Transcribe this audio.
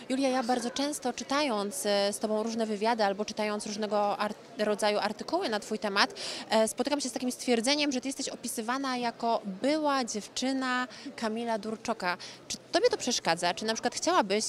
Julia, ja bardzo często czytając z Tobą różne wywiady albo czytając różnego rodzaju artykuły na Twój temat, spotykam się z takim stwierdzeniem, że Ty jesteś opisywana jako była dziewczyna Kamila Durczoka. Czy Tobie to przeszkadza? Czy na przykład chciałabyś